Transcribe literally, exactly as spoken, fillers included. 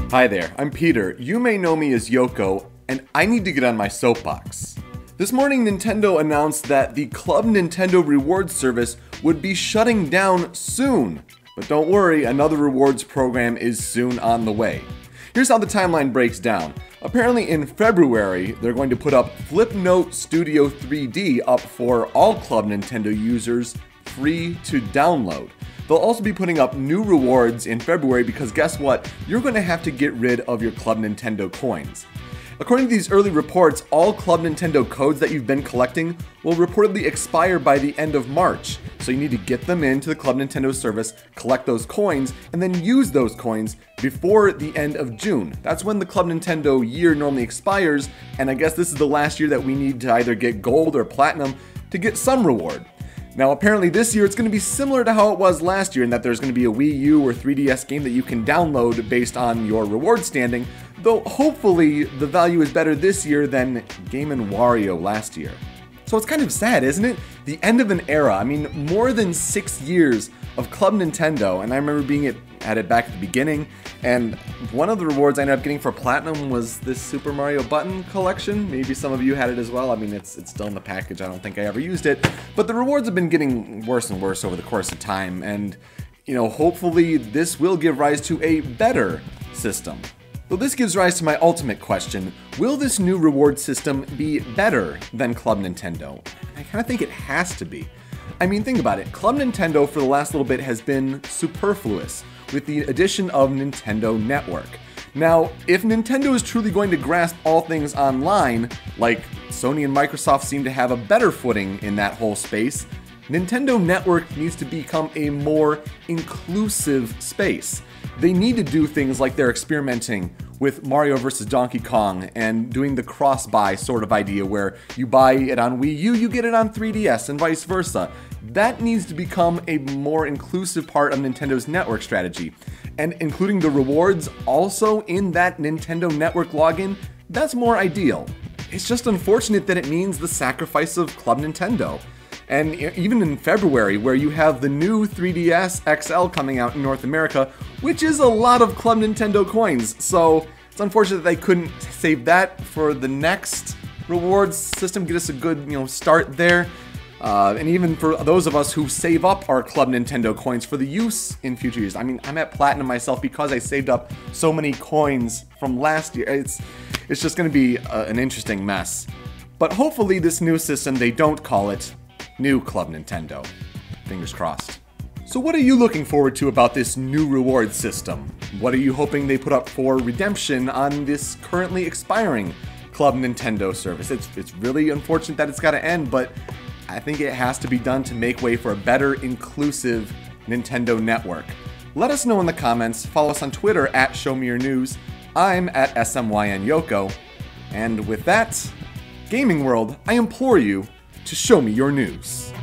Hi there, I'm Peter. You may know me as Yoko, and I need to get on my soapbox. This morning, Nintendo announced that the Club Nintendo Rewards service would be shutting down soon. But don't worry, another rewards program is soon on the way. Here's how the timeline breaks down. Apparently in February, they're going to put up Flipnote Studio three D up for all Club Nintendo users, free to download. They'll also be putting up new rewards in February because guess what? You're going to have to get rid of your Club Nintendo coins. According to these early reports, all Club Nintendo codes that you've been collecting will reportedly expire by the end of March. So you need to get them into the Club Nintendo service, collect those coins, and then use those coins before the end of June. That's when the Club Nintendo year normally expires, and I guess this is the last year that we need to either get gold or platinum to get some reward. Now apparently this year it's going to be similar to how it was last year in that there's going to be a Wii U or three D S game that you can download based on your reward standing, though hopefully the value is better this year than Game and Wario last year. So it's kind of sad, isn't it? The end of an era. I mean, more than six years of Club Nintendo, and I remember being at, at it back at the beginning, and one of the rewards I ended up getting for Platinum was this Super Mario Button collection. Maybe some of you had it as well. I mean, it's, it's still in the package. I don't think I ever used it, but the rewards have been getting worse and worse over the course of time, and, you know, hopefully this will give rise to a better system. So this gives rise to my ultimate question. Will this new reward system be better than Club Nintendo? I kind of think it has to be. I mean, think about it. Club Nintendo for the last little bit has been superfluous with the addition of Nintendo Network. Now, if Nintendo is truly going to grasp all things online, like Sony and Microsoft seem to have a better footing in that whole space, Nintendo Network needs to become a more inclusive space. They need to do things like they're experimenting with Mario versus. Donkey Kong and doing the cross-buy sort of idea where you buy it on Wii U, you get it on three D S and vice versa. That needs to become a more inclusive part of Nintendo's network strategy. And including the rewards also in that Nintendo Network login, that's more ideal. It's just unfortunate that it means the sacrifice of Club Nintendo. And even in February, where you have the new three D S X L coming out in North America, which is a lot of Club Nintendo coins. So it's unfortunate that they couldn't save that for the next rewards system, get us a good, you know, start there. Uh, and even for those of us who save up our Club Nintendo coins for the use in future years. I mean, I'm at Platinum myself because I saved up so many coins from last year. It's, it's just going to be uh, an interesting mess. But hopefully this new system, they don't call it New Club Nintendo. Fingers crossed. So what are you looking forward to about this new reward system? What are you hoping they put up for redemption on this currently expiring Club Nintendo service? It's, it's really unfortunate that it's got to end, but I think it has to be done to make way for a better, inclusive Nintendo network. Let us know in the comments. Follow us on Twitter at Show Me Your News. I'm at S M Y N Yoko. And with that, Gaming World, I implore you to show me your news.